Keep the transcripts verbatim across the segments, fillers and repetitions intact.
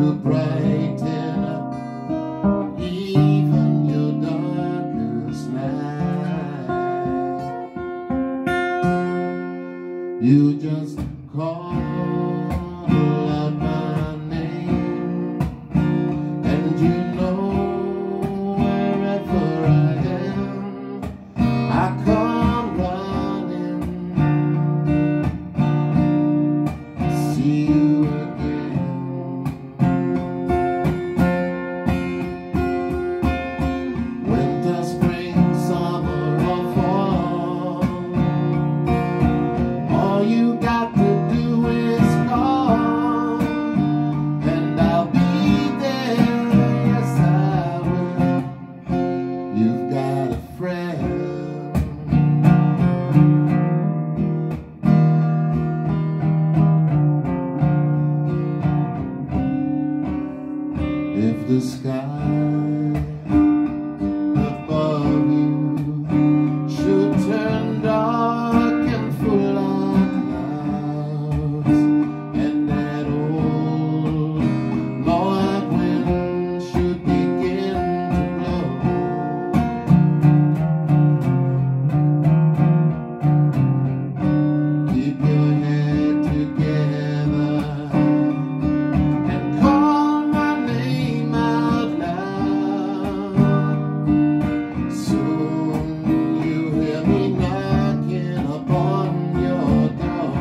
to brighten up even your darkest night. You just call out my name, and you know wherever I am, I come running, see you again. Winter, spring, summer, or fall, all you got to do is call, and I'll be there. Yes, I will. You've got a friend. If the sky above you should turn dark and full of clouds, and that old north wind should begin to blow, keep your head together and call my name out loud. Soon you hear me knocking upon your door.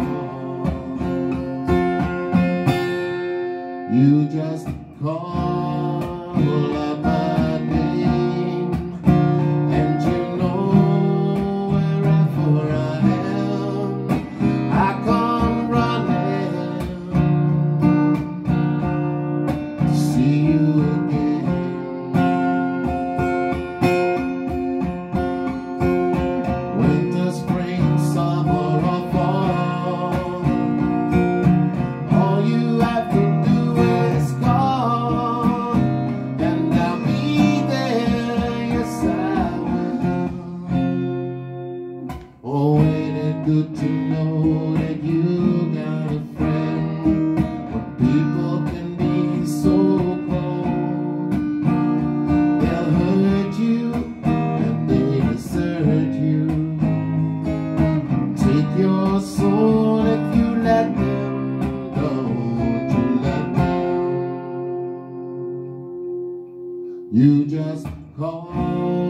You just call out my name, and you know wherever I am, I come running to see you again. Winter, spring, summer, or fall, all you have to do is call, and I'll be there. Yes, I will. Oh, ain't it good to know that you got a friend when people can be so cold? They'll hurt you and they desert you, take your soul if you let them. Don't you let them. You just call